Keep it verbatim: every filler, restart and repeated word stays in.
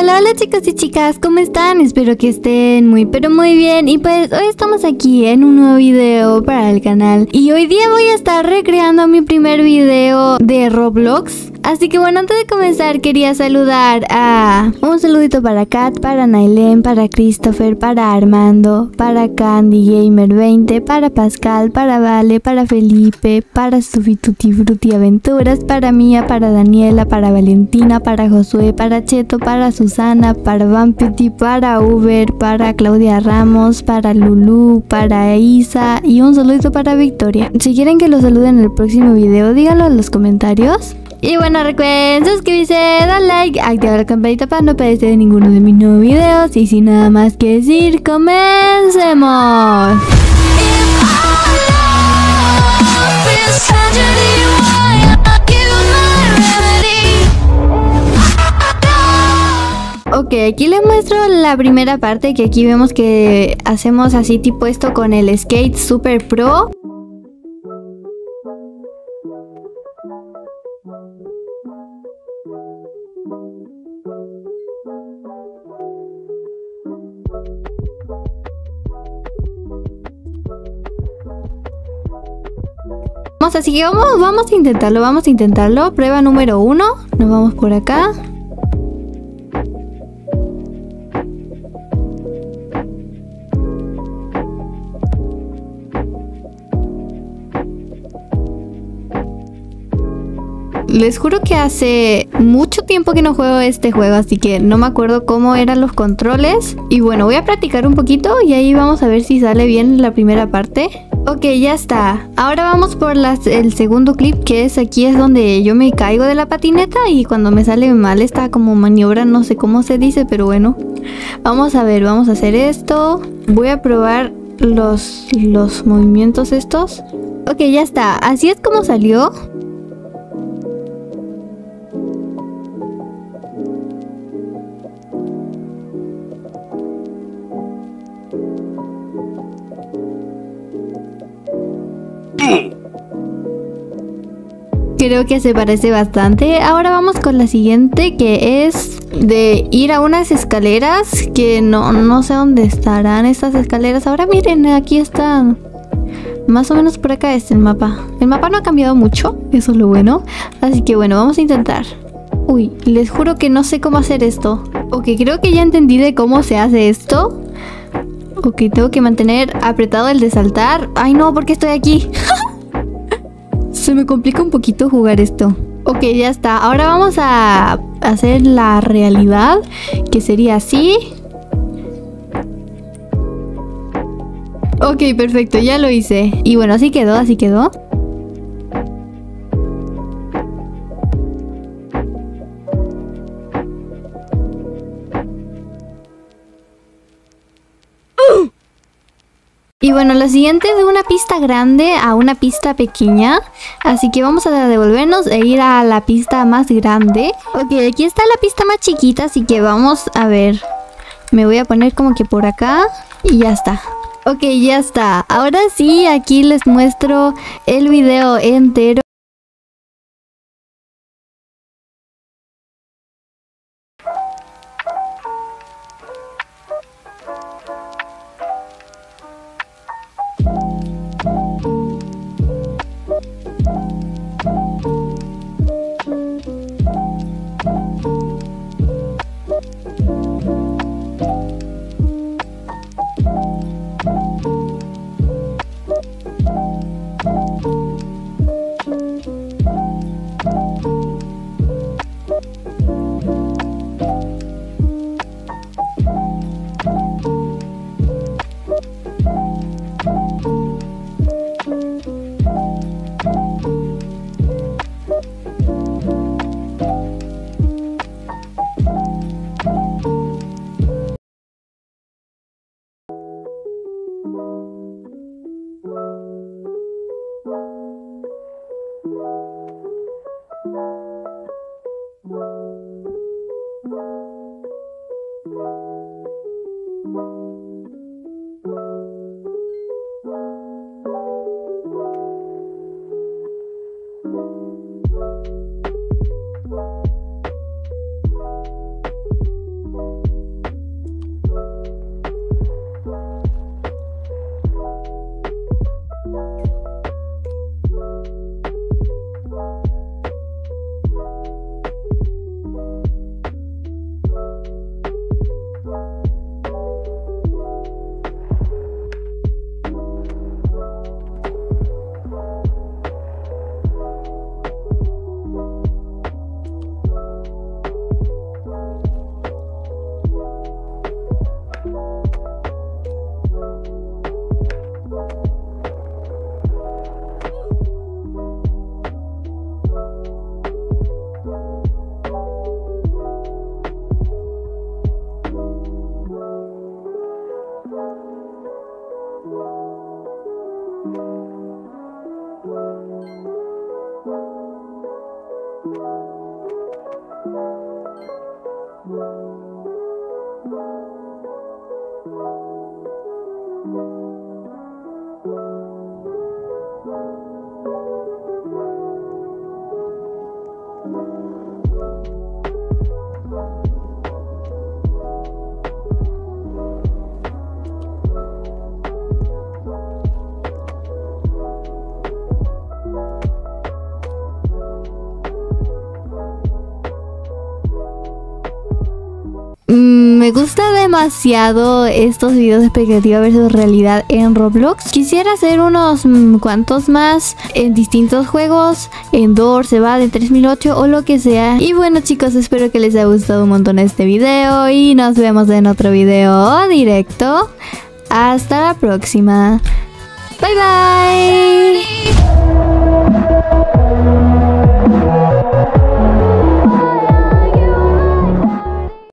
Hola, hola chicos y chicas, ¿cómo están? Espero que estén muy pero muy bien. Y pues hoy estamos aquí en un nuevo video para el canal. Y hoy día voy a estar recreando mi primer video de Roblox. Así que bueno, antes de comenzar quería saludar a... Un saludito para Kat, para Nailem, para Christopher, para Armando, para Candy Gamer veinte, para Pascal, para Vale, para Felipe, para Sufituti Fruti Aventuras, para Mía, para Daniela, para Valentina, para Josué, para Cheto, para Susana, para Vamputi, para Uber, para Claudia Ramos, para Lulu, para Isa y un saludito para Victoria. Si quieren que los saluden en el próximo video, díganlo en los comentarios. Y bueno, recuerden suscribirse, dar like, activar la campanita para no perderse de ninguno de mis nuevos videos. Y sin nada más que decir, comencemos. Ok, aquí les muestro la primera parte, que aquí vemos que hacemos así tipo esto con el Skate Super Pro. Vamos, así que vamos, vamos a intentarlo, vamos a intentarlo. Prueba número uno, nos vamos por acá. Les juro que hace mucho tiempo que no juego este juego, así que no me acuerdo cómo eran los controles. Y bueno, voy a practicar un poquito y ahí vamos a ver si sale bien la primera parte. Ok, ya está. Ahora vamos por las, el segundo clip, que es aquí es donde yo me caigo de la patineta y cuando me sale mal esta como maniobra, no sé cómo se dice, pero bueno. Vamos a ver, vamos a hacer esto. Voy a probar los, los movimientos estos. Ok, ya está. Así es como salió. Creo que se parece bastante. Ahora vamos con la siguiente, que es de ir a unas escaleras que no, no sé dónde estarán estas escaleras. Ahora miren, aquí están. Más o menos por acá es el mapa. El mapa no ha cambiado mucho, eso es lo bueno. Así que bueno, vamos a intentar. Uy, les juro que no sé cómo hacer esto. Ok, creo que ya entendí de cómo se hace esto. Ok, tengo que mantener apretado el de saltar. Ay no, ¿por qué estoy aquí? Se me complica un poquito jugar esto. Ok, ya está. Ahora vamos a hacer la realidad, que sería así. Ok, perfecto, ya lo hice. Y bueno, así quedó, así quedó. Y bueno, la siguiente es de una pista grande a una pista pequeña. Así que vamos a devolvernos e ir a la pista más grande. Ok, aquí está la pista más chiquita, así que vamos a ver. Me voy a poner como que por acá y ya está. Ok, ya está. Ahora sí, aquí les muestro el video entero. me gusta demasiado estos videos de expectativa versus realidad en Roblox. Quisiera hacer unos mmm, cuantos más en distintos juegos, en Doors, Evad, en tres mil ocho o lo que sea. Y bueno chicos, espero que les haya gustado un montón este video y nos vemos en otro video directo. Hasta la próxima. Bye bye.